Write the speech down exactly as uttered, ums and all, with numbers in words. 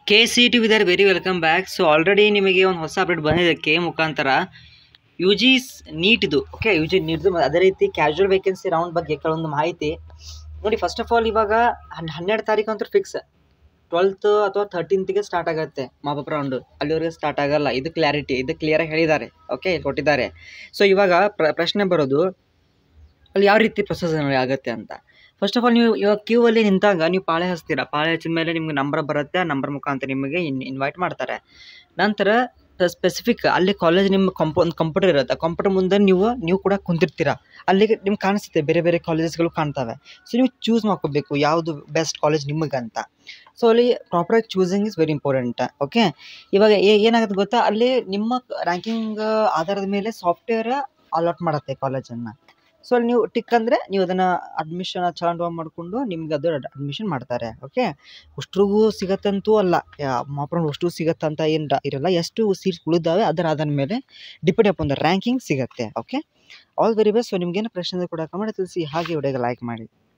K C T whether very welcome back. So already ನಿಮಗೆ ಒಂದು ಹೊಸ ಅಪ್ಡೇಟ್ ಬಂದಿದೆ ಕೆ ಮುಖಾಂತರ ಯು ಜಿ ನೀಟ್ ಇದು ಓಕೆ ಯು ಜಿ ನೀಟ್ದು ಅದೇ ರೀತಿ ಕ್ಯಾಶುವಲ್ ವೇಕೆನ್ಸಿ ರೌಂಡ್ ಬಗ್ಗೆ ಕೆಲವೊಂದು ಮಾಹಿತಿ ನೋಡಿ. ಫಸ್ಟ್ ಆಫ್ ಆಲ್ ಇವಾಗ ಹನ್ನೆರಡು ತಾರೀಕು ಅಂತ ಫಿಕ್ಸ್, ಟ್ವೆಲ್ತ್ ಅಥವಾ ಥರ್ಟೀನ್ತ್ಗೆ ಸ್ಟಾರ್ಟ್ ಆಗುತ್ತೆ ಮಾಪಪ್ ರೌಂಡು, ಅಲ್ಲಿವರೆಗೆ ಸ್ಟಾರ್ಟ್ ಆಗಲ್ಲ. ಇದು ಕ್ಲಾರಿಟಿ, ಇದು ಕ್ಲಿಯರಾಗಿ ಹೇಳಿದ್ದಾರೆ, ಓಕೆ ಕೊಟ್ಟಿದ್ದಾರೆ. ಸೊ ಇವಾಗ ಪ್ರ ಪ್ರಶ್ನೆ ಬರೋದು ಅಲ್ಲಿ ಯಾವ ರೀತಿ ಪ್ರೊಸೆಸ್ ಆಗುತ್ತೆ ಅಂತ. ಫಸ್ಟ್ ಆಫ್ ಆಲ್ ನೀವು ಇವಾಗ ಕ್ಯೂ ಅಲ್ಲಿ ನಿಂತಾಗ ನೀವು ಪಾಳೆ ಹಚ್ತೀರಾ, ಪಾಳೆ ಹಚ್ಚಿದ ಮೇಲೆ ನಿಮ್ಗೆ ನಂಬರ್ ಬರುತ್ತೆ, ಆ ನಂಬರ್ ಮುಖಾಂತರ ನಿಮಗೆ ಇನ್ ಇನ್ವೈಟ್ ಮಾಡ್ತಾರೆ. ನಂತರ ಸ್ಪೆಸಿಫಿಕ್ ಅಲ್ಲಿ ಕಾಲೇಜ್ ನಿಮ್ಮ ಕಂಪ ಒಂದು ಕಂಪ್ಯೂಟರ್ ಇರುತ್ತೆ, ಕಂಪ್ಯೂಟರ್ ಮುಂದೆ ನೀವು ನೀವು ಕೂಡ ಕುಂತಿರ್ತೀರಾ, ಅಲ್ಲಿಗೆ ನಿಮ್ಗೆ ಕಾಣಿಸುತ್ತೆ ಬೇರೆ ಬೇರೆ ಕಾಲೇಜಸ್ಗಳು ಕಾಣ್ತವೆ. ಸೊ ನೀವು ಚೂಸ್ ಮಾಡ್ಕೋಬೇಕು ಯಾವುದು ಬೆಸ್ಟ್ ಕಾಲೇಜ್ ನಿಮಗಂತ. ಸೊ ಅಲ್ಲಿ ಪ್ರಾಪರಾಗಿ choosing is very important. Okay, ಇವಾಗ ಏನಾಗುತ್ತೆ ಗೊತ್ತಾ, ಅಲ್ಲಿ ನಿಮ್ಮ ರ್ಯಾಂಕಿಂಗ್ ಆಧಾರದ ಮೇಲೆ ಸಾಫ್ಟ್ವೇರ್ ಅಲಾಟ್ ಮಾಡುತ್ತೆ ಕಾಲೇಜನ್ನು. ಸೊ ಅಲ್ಲಿ ನೀವು ಟಿಕ್ ಅಂದರೆ ನೀವು ಅದನ್ನು ಅಡ್ಮಿಷನ್ ಚಾಂಡ್ ಮಾಡಿಕೊಂಡು ನಿಮ್ಗೆ ಅದು ಅಡ್ಮಿಷನ್ ಮಾಡ್ತಾರೆ. ಓಕೆ, ಅಷ್ಟ್ರಿಗೂ ಸಿಗತ್ತಂತೂ ಅಲ್ಲ, ಮಾಪ್ರೌಂಡ್ ಅಷ್ಟು ಸಿಗತ್ತಂತ ಏನು ಇರಲ್ಲ. ಎಷ್ಟು ಸೀಟ್ಸ್ ಉಳಿದಾವೆ ಅದರ ಆಧಾರ ಮೇಲೆ ಡಿಪೆಂಡ್ ಅಪಾನ್ ದ ರ್ಯಾಂಕಿಂಗ್ ಸಿಗುತ್ತೆ. Okay, all very best. So ನಿಮ್ಗೇನು ಪ್ರಶ್ನೆ ಕೂಡ ಕಮೆಂಟ್ ತಿಳಿಸಿ, ಹಾಗೆ ವಿಡಿಯೋಗೆ ಲೈಕ್ ಮಾಡಿ.